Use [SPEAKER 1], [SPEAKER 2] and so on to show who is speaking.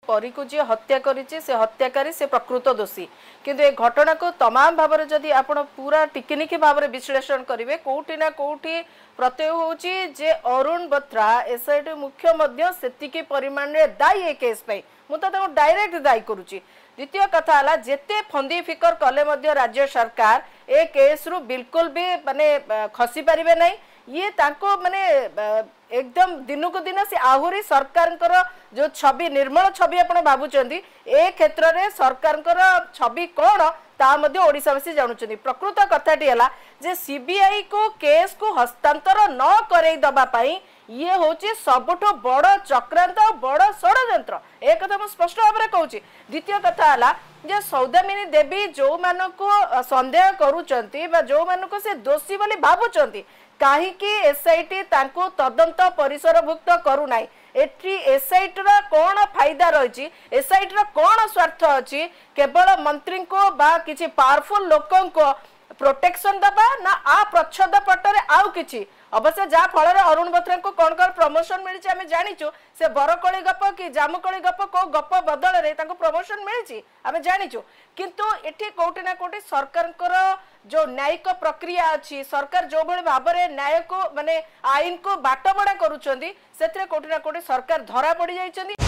[SPEAKER 1] परी को जी हत्या करिछि से हत्याकारी से प्रकृत दोषी किंतु ए घटना को तमाम भाव में जदि आपण पूरा टिकिनिकी भाव में विश्लेषण करेंगे कोठी ना कोठी प्रत्यय होची जे अरुण बत्रा एसआईटी मुख्य मध्य सेतिकी परिमाण रे दायी ए केस पे मु तो डायरेक्ट दायी करूची। द्वितीय कथा हला जेते फंदी फिकर कले मध्य राज्य सरकार ए केस रु बिल्कुल भी माने खसी परिबे नै ये ताको माने एकदम दिन को दिन से आहुरी सरकार जो छवि निर्मल छवि आपण भावुचंदी ए क्षेत्र रे सरकार छवि कौन ता मध्य ओडिशावासी जानुचंदी। प्रकृत कथाटी हला जे सीबीआई को केस को हस्तांतर न करई दबा पई ये होची सबठो बड़ चक्रांत बड़ षडयंत्र ए कथा मैं स्पष्ट भाव में कहूँ। द्वितीय कथा हला जे सौदामिनी देवी जो मानको संदेह करूचंती बा जो मानको से दोषी बोली भावुचंती काहीकि एसआईटी तांको तदंत परिसरभुक्त करू नाही एठी एसआईटी रा कोन फायदा रही एसआईटी रा कोन स्वार्थ अछि केवल मंत्री को बा किछि पावरफुल लोकन को प्रोटेक्शन दबा ना आ प्रच्छद पटरे आउ किछि अवश्य जा फल अरुण बत्रा को कौन कौन प्रमोशन मिली आम जाचु से बरकली गप कि जामुकली गप कौ गप बदल में प्रमोशन मिली आम जाचु किंतु एठी कोटि ना कोटि सरकार जो न्यायिक प्रक्रिया अच्छी सरकार जो भाई भाव में न्याय को माने आईन को बाटबड़ा करुँच से कोटि ना कोटि सरकार धरा पड़ जाइछंदी।